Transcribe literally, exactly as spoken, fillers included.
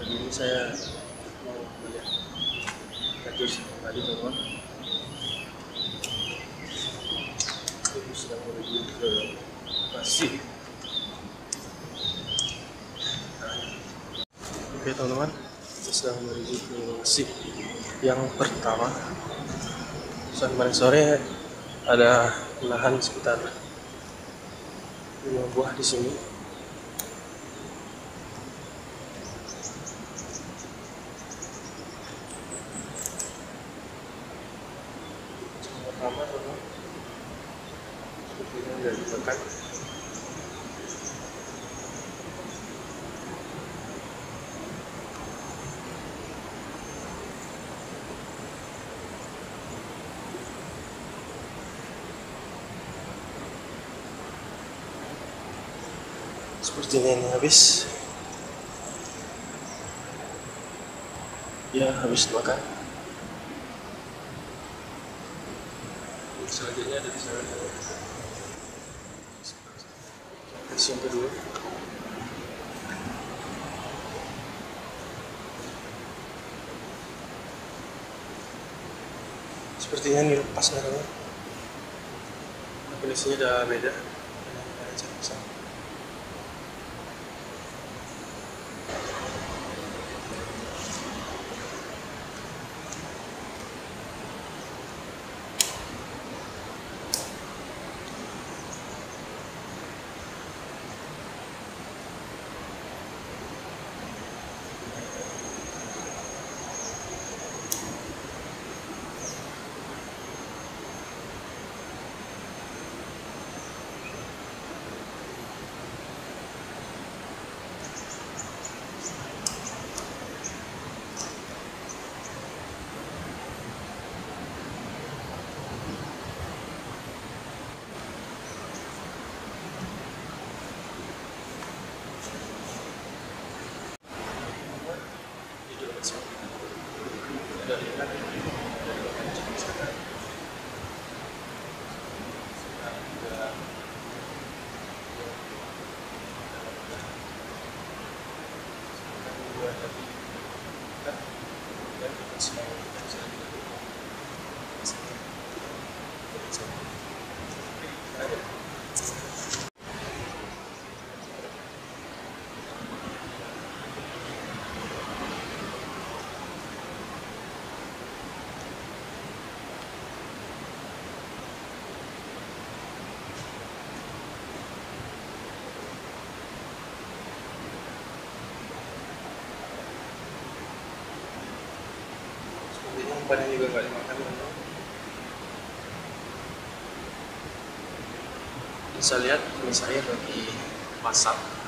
pagi ini saya mau melihat kasus tadi teman-teman. Itu sedang menuju ke Bekasi. Oke teman-teman, kita sedang menuju ke Bekasi. Yang pertama, saat kemarin sore ada lahan sekitar lima buah di sini. Pertama teman-teman, sepertinya udah dimakan. Sepertinya ini habis. Ya, habis dimakan. Selanjutnya ada di sana. Tes yang kedua. Sepertinya ini lepas namanya. Kondisinya udah beda. Umpannya juga nggak dimakan. Bisa lihat ini saya lagi masak.